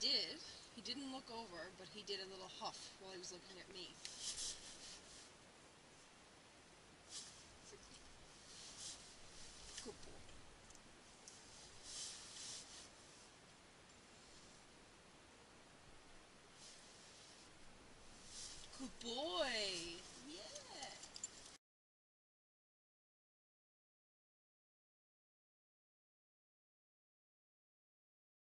didn't look over, but he did a little huff while he was looking at me.